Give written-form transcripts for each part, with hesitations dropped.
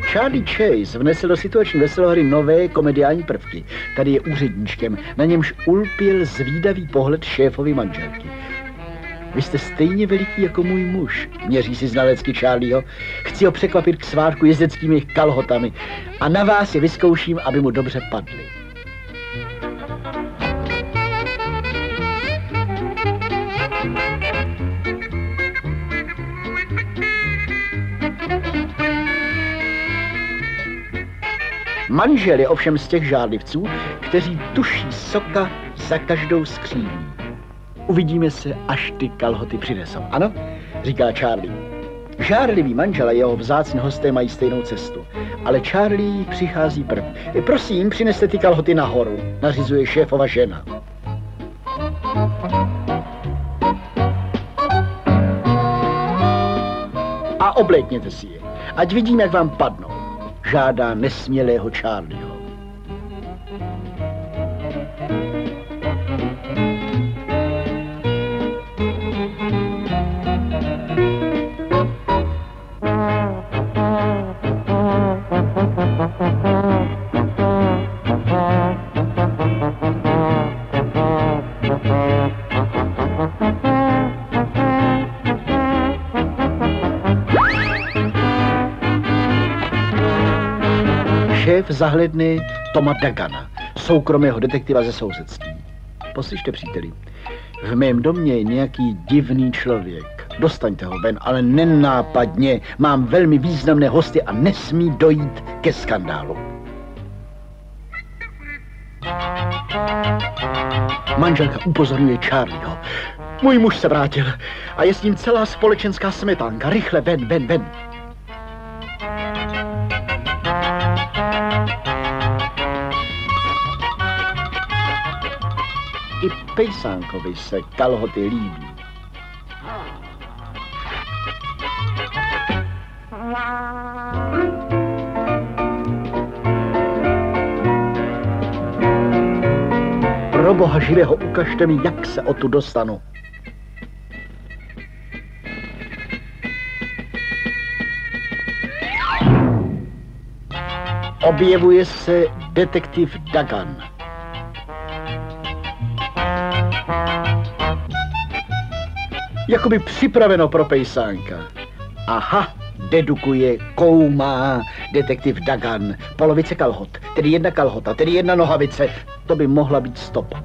Charlie Chase vnesl do situační veselohry nové komediální prvky. Tady je úředníčkem, na němž ulpěl zvídavý pohled šéfovy manželky. Vy jste stejně veliký jako můj muž, měří si znalecky Charlieho. Chci ho překvapit k svátku jezdeckými kalhotami a na vás je vyzkouším, aby mu dobře padly. Manžel je ovšem z těch žádlivců, kteří tuší soka za každou skříní. Uvidíme se, až ty kalhoty přinesou. Ano, říká Charlie. Žárlivý manžel a jeho vzácní hosté mají stejnou cestu, ale Charlie přichází první. Prosím, přineste ty kalhoty nahoru, nařizuje šéfova žena. A oblékněte si je, ať vidím, jak vám padnou, žádá nesmělého Charlieho. Šéf zahledne Toma Dugana, soukromého detektiva ze sousedství. Poslyšte, příteli, v mém domě je nějaký divný člověk. Dostaňte ho ven, ale nenápadně. Mám velmi významné hosty a nesmí dojít ke skandálu. Manželka upozorňuje Charlieho. Můj muž se vrátil a je s ním celá společenská smetánka. Rychle, ven, ven, ven. I pejsánkovi se kalhoty líbí. Pro boha živého, ukažte mi, jak se o tu dostanu. Objevuje se detektiv Dugan. Jakoby připraveno pro pejsánka. Aha, dedukuje, koumá detektiv Dugan. Polovice kalhot, tedy jedna kalhota, tedy jedna nohavice. To by mohla být stopa.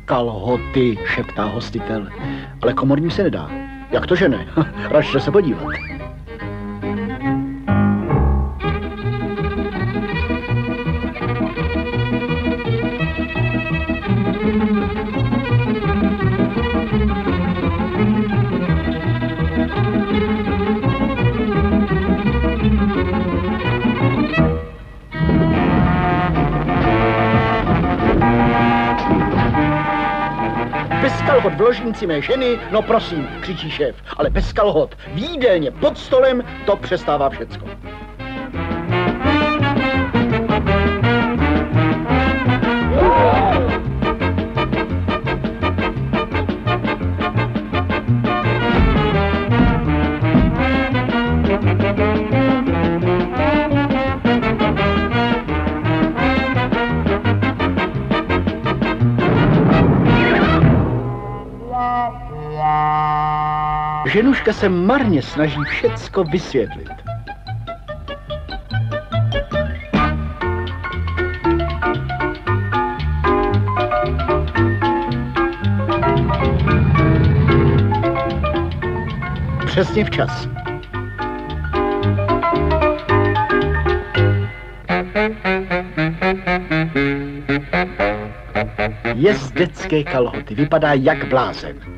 kalhoty, šeptá hostitel. Ale komorní se nedá. Jak to, že ne? Račte se podívat. Bez kalhot v ložnici mé ženy, no prosím, křičí šéf, ale bez kalhot v jídelně pod stolem, to přestává všecko. Ženuška se marně snaží všecko vysvětlit. Přesně včas. Jezdecké kalhoty, vypadá jak blázen.